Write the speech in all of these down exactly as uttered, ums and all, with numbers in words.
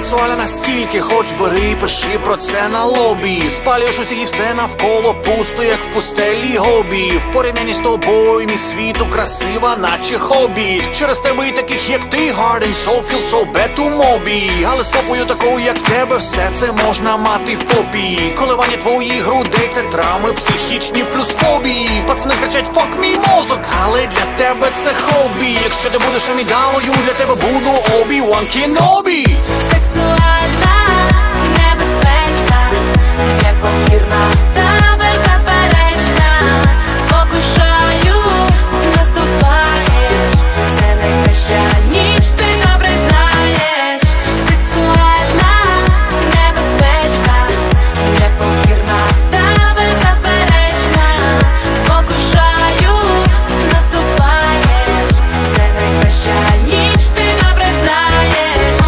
сексуальна настільки, хоч бери, пиши про це на лобі. Спалюєш усіх і все навколо пусто, як в пустелі Гобі. В порівнянні з тобою мій світу красива, наче хобіт. Через тебе і таких, як ти, hard and soul, feel so bad to Moby. Але з попою такою, як в тебе, все це можна мати в попі. Коливання твоїх грудей — це травми психічні плюс фобії. Пацани кричать «fuck мій мозок», але для тебе це хобі. Якщо ти будеш амідалою, для тебе буду Obi-Wan Kenobi. Сексуальна, небезпечна, непомірна та беззаперечна. Спокушаю, наступаєш, це найкраща ніч, ти добре знаєш. Сексуальна, небезпечна, непомірна та беззаперечна. Спокушаю, наступаєш, це найкраща ніч, ти добре знаєш.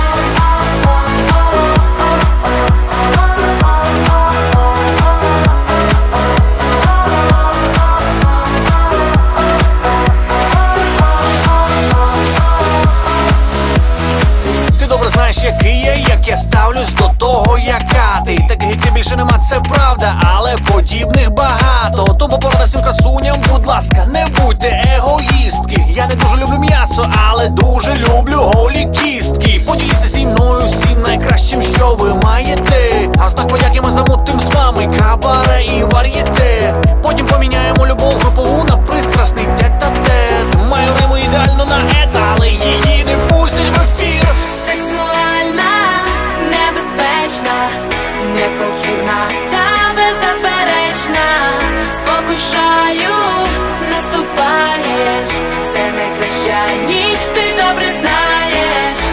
Ти добре знаєш, який я, як я ставлюсь до того, яка ти. Таких як ти більше нема, це правда, але подібних багато. Тому порада всім красуням, будь ласка, не будьте егоїстки. Я не дуже люблю м'ясо, але дуже люблю голі кістки. Поділіться зі мною всім найкращим, що ви маєте. А в знак подяки ми замутим з вами кабаре і вар'єте. Потім поміняємо любов групову на пристрасний тет-а-тет. Маю риму ідеально на ета, але її не пустять в ефір. Сексуальна, небезпечна, непохідна та беззаперечна. Спокушаю, наступаєш, це найкраща ніч, ти добре знаєш.